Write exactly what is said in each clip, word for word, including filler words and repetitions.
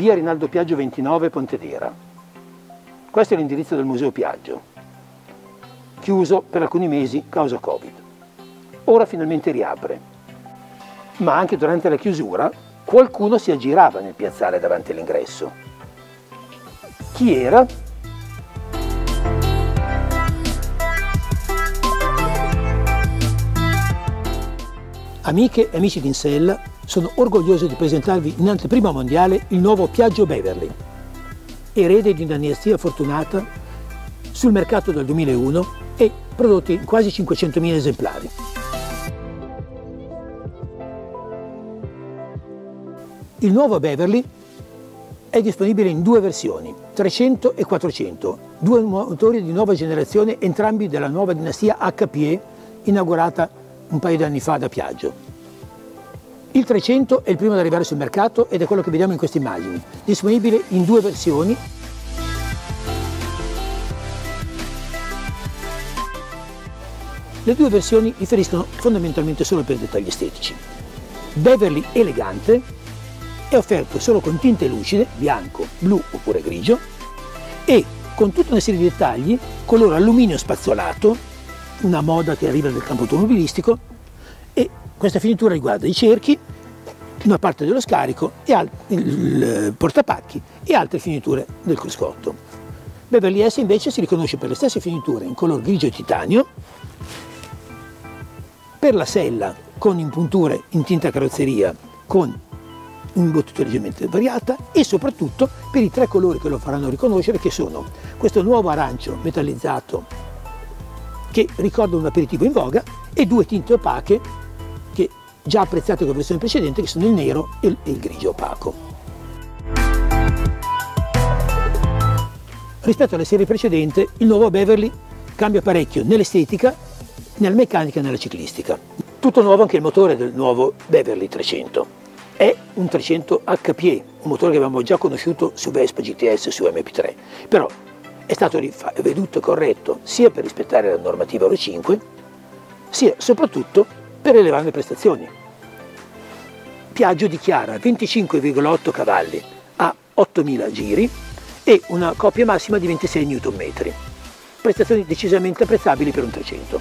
via Rinaldo Piaggio ventinove, Pontedera. Questo è l'indirizzo del Museo Piaggio, chiuso per alcuni mesi causa Covid. Ora finalmente riapre, ma anche durante la chiusura qualcuno si aggirava nel piazzale davanti all'ingresso. Chi era? Amiche e amici di Insella, sono orgoglioso di presentarvi in anteprima mondiale il nuovo Piaggio Beverly, erede di una dinastia fortunata, sul mercato dal duemilauno e prodotti in quasi cinquecentomila esemplari. Il nuovo Beverly è disponibile in due versioni, trecento e quattrocento, due motori di nuova generazione, entrambi della nuova dinastia H P E, inaugurata un paio di anni fa da Piaggio. Il trecento è il primo ad arrivare sul mercato ed è quello che vediamo in queste immagini, disponibile in due versioni. Le due versioni differiscono fondamentalmente solo per dettagli estetici. Beverly elegante è offerto solo con tinte lucide, bianco, blu oppure grigio, e con tutta una serie di dettagli, colore alluminio spazzolato, una moda che arriva dal campo automobilistico, e questa finitura riguarda i cerchi, una parte dello scarico, e il portapacchi e altre finiture del cruscotto. Beverly S invece si riconosce per le stesse finiture in color grigio e titanio, per la sella con impunture in tinta carrozzeria con un'imbottitura leggermente variata, e soprattutto per i tre colori che lo faranno riconoscere, che sono questo nuovo arancio metallizzato che ricorda un aperitivo in voga, e due tinte opache che già apprezzate con la versione precedente, che sono il nero e il grigio opaco. Rispetto alla serie precedente, il nuovo Beverly cambia parecchio nell'estetica, nella meccanica e nella ciclistica. Tutto nuovo anche il motore del nuovo Beverly trecento. È un trecento H P E, un motore che avevamo già conosciuto su Vespa G T S e su M P tre, però è stato riveduto e corretto sia per rispettare la normativa Euro cinque, sia soprattutto per elevare le prestazioni. Piaggio dichiara venticinque virgola otto cavalli a ottomila giri e una coppia massima di ventisei newton metri, prestazioni decisamente apprezzabili per un trecento.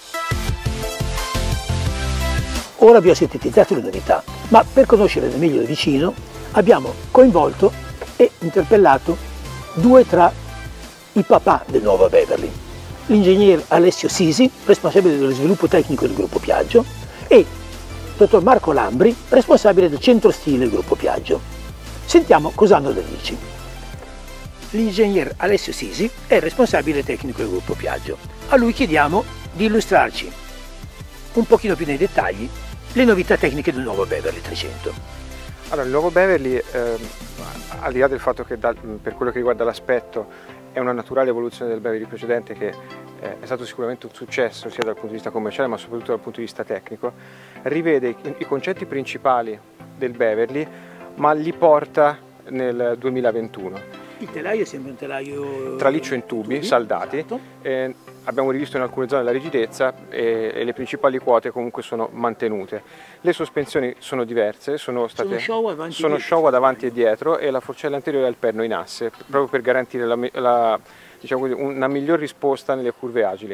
Ora vi ho sintetizzato le novità, ma per conoscerle meglio da vicino abbiamo coinvolto e interpellato due tra i papà del nuovo Beverly, l'ingegner Alessio Sisi, responsabile dello sviluppo tecnico del gruppo Piaggio, e il dottor Marco Lambri, responsabile del centro stile del gruppo Piaggio. Sentiamo cosa hanno da dirci. L'ingegner Alessio Sisi è il responsabile tecnico del gruppo Piaggio. A lui chiediamo di illustrarci un pochino più nei dettagli le novità tecniche del nuovo Beverly trecento. Allora, il nuovo Beverly, eh, al di là del fatto che da, per quello che riguarda l'aspetto è una naturale evoluzione del Beverly precedente, che eh, è stato sicuramente un successo sia dal punto di vista commerciale ma soprattutto dal punto di vista tecnico, rivede i, i concetti principali del Beverly ma li porta nel duemilaventuno. Il telaio sembra un telaio traliccio in tubi, tubi saldati, esatto. eh, abbiamo rivisto in alcune zone la rigidezza e, e le principali quote comunque sono mantenute. Le sospensioni sono diverse, sono state sono show avanti, sono show ad avanti e dietro, e la forcella anteriore al perno in asse, proprio per garantire la, la, diciamo così, una miglior risposta nelle curve agili.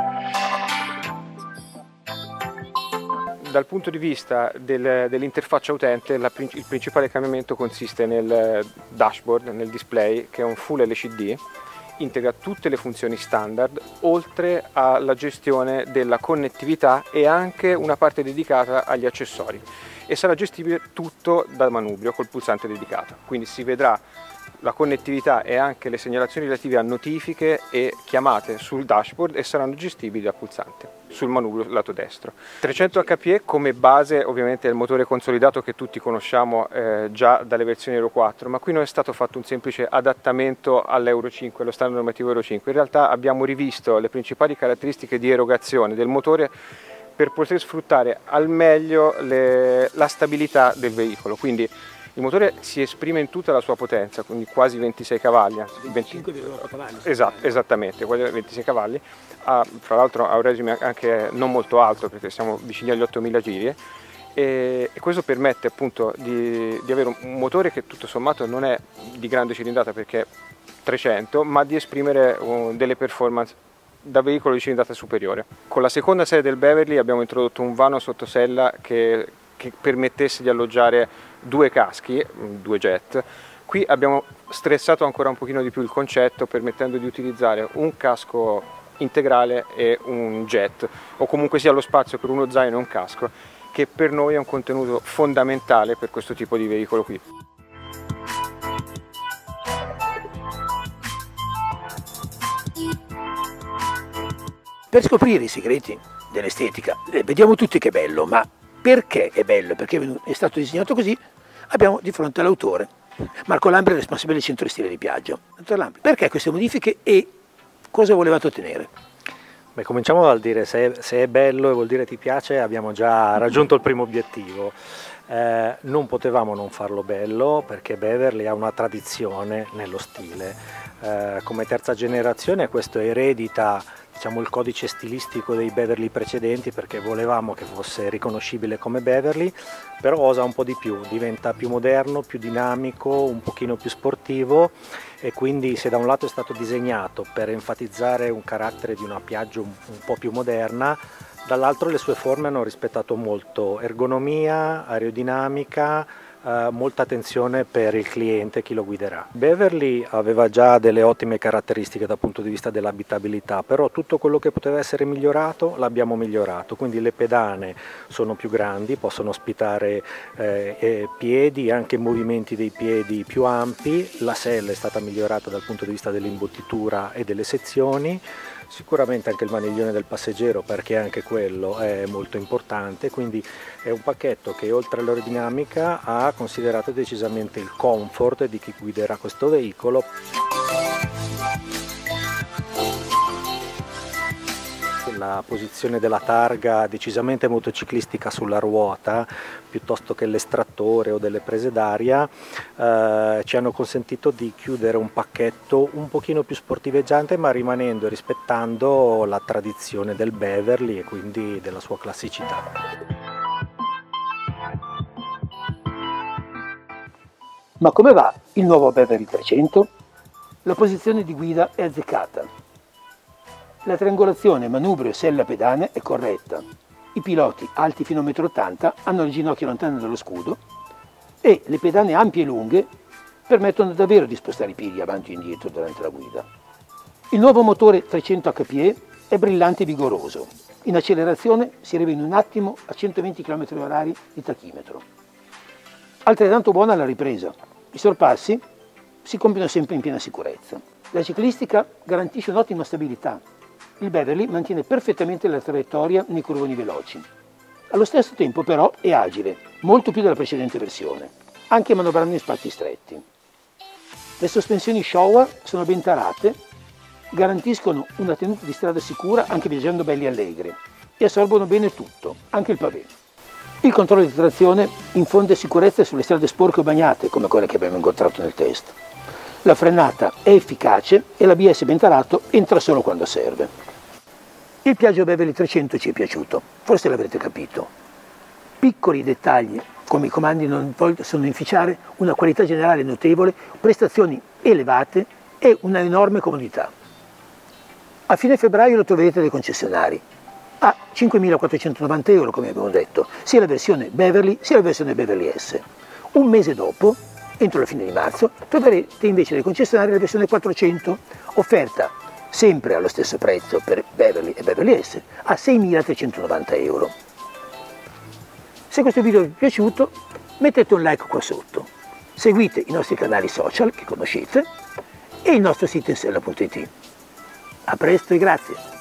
Dal punto di vista del, dell'interfaccia utente, la, il principale cambiamento consiste nel dashboard, nel display, che è un full L C D, integra tutte le funzioni standard, oltre alla gestione della connettività e anche una parte dedicata agli accessori, e sarà gestibile tutto dal manubrio col pulsante dedicato, quindi si vedrà la connettività e anche le segnalazioni relative a notifiche e chiamate sul dashboard, e saranno gestibili da pulsante sul manubrio lato destro. trecento H P E come base ovviamente è il motore consolidato che tutti conosciamo eh, già dalle versioni Euro quattro, ma qui non è stato fatto un semplice adattamento all'Euro cinque, allo standard normativo Euro cinque. In realtà abbiamo rivisto le principali caratteristiche di erogazione del motore per poter sfruttare al meglio le, la stabilità del veicolo. Quindi il motore si esprime in tutta la sua potenza, quindi quasi ventisei cavalli. venticinque virgola otto cavalli. Esatto, esattamente, quasi ventisei cavalli. Ha, fra l'altro ha un regime anche non molto alto, perché siamo vicini agli ottomila giri, e, e questo permette appunto di, di avere un motore che tutto sommato non è di grande cilindrata perché è trecento, ma di esprimere uh, delle performance da veicolo di cilindrata superiore. Con la seconda serie del Beverly abbiamo introdotto un vano sottosella che, che permettesse di alloggiare due caschi, due jet. Qui abbiamo stressato ancora un pochino di più il concetto, permettendo di utilizzare un casco integrale e un jet, o comunque sia lo spazio per uno zaino e un casco, che per noi è un contenuto fondamentale per questo tipo di veicolo qui. Per scoprire i segreti dell'estetica, vediamo tutti che è bello, ma perché è bello, perché è stato disegnato così, abbiamo di fronte l'autore, Marco Lambri, responsabile del centro stile di Piaggio. Dottor Lambri, perché queste modifiche e cosa volevate ottenere? Beh, cominciamo dal dire se, se è bello e vuol dire ti piace, abbiamo già raggiunto il primo obiettivo. Eh, non potevamo non farlo bello perché Beverly ha una tradizione nello stile. Eh, come terza generazione questo eredita, diciamo, il codice stilistico dei Beverly precedenti, perché volevamo che fosse riconoscibile come Beverly, però osa un po' di più, diventa più moderno, più dinamico, un pochino più sportivo, e quindi se da un lato è stato disegnato per enfatizzare un carattere di una Piaggio un, un po' più moderna, dall'altro le sue forme hanno rispettato molto ergonomia, aerodinamica, Uh, molta attenzione per il cliente, chi lo guiderà. Beverly aveva già delle ottime caratteristiche dal punto di vista dell'abitabilità, però tutto quello che poteva essere migliorato l'abbiamo migliorato, quindi le pedane sono più grandi, possono ospitare eh, eh, piedi, anche movimenti dei piedi più ampi, la sella è stata migliorata dal punto di vista dell'imbottitura e delle sezioni, sicuramente anche il maniglione del passeggero, perché anche quello è molto importante, quindi è un pacchetto che oltre all'aerodinamica ha considerato decisamente il comfort di chi guiderà questo veicolo. La posizione della targa decisamente motociclistica sulla ruota piuttosto che l'estrattore o delle prese d'aria eh, ci hanno consentito di chiudere un pacchetto un pochino più sportiveggiante, ma rimanendo e rispettando la tradizione del Beverly e quindi della sua classicità. Ma come va il nuovo Beverly trecento? La posizione di guida è azzeccata. La triangolazione manubrio-sella-pedane è corretta. I piloti, alti fino a uno virgola ottanta m, hanno le ginocchia lontane dallo scudo e le pedane ampie e lunghe permettono davvero di spostare i piedi avanti e indietro durante la guida. Il nuovo motore trecento H P E è brillante e vigoroso. In accelerazione si arriva in un attimo a centoventi chilometri orari di tachimetro. Altrettanto buona la ripresa. I sorpassi si compiono sempre in piena sicurezza. La ciclistica garantisce un'ottima stabilità. Il Beverly mantiene perfettamente la traiettoria nei curvoni veloci. Allo stesso tempo però è agile, molto più della precedente versione, anche manovrando in spazi stretti. Le sospensioni Showa sono ben tarate, garantiscono una tenuta di strada sicura anche viaggiando belli allegri e assorbono bene tutto, anche il pavé. Il controllo di trazione infonde sicurezza sulle strade sporche o bagnate, come quelle che abbiamo incontrato nel test. La frenata è efficace e l'A B S ben tarato entra solo quando serve. Il Piaggio Beverly trecento ci è piaciuto, forse l'avrete capito. Piccoli dettagli come i comandi non possono inficiare, una qualità generale notevole, prestazioni elevate e una enorme comodità. A fine febbraio lo troverete dai concessionari a cinquemilaquattrocentonovanta euro, come abbiamo detto, sia la versione Beverly sia la versione Beverly S. Un mese dopo, entro la fine di marzo, troverete invece dai concessionari la versione quattrocento, offerta sempre allo stesso prezzo per Beverly e Beverly S, a seimilatrecentonovanta euro. Se questo video vi è piaciuto, mettete un like qua sotto, seguite i nostri canali social che conoscete e il nostro sito insella punto it. A presto e grazie!